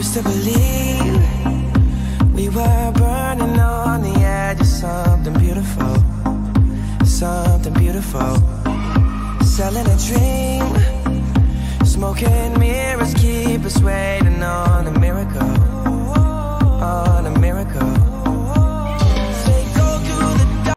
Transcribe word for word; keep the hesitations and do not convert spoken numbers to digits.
used to believe we were burning on the edge of something beautiful, something beautiful. Selling a dream, smoking mirrors, keep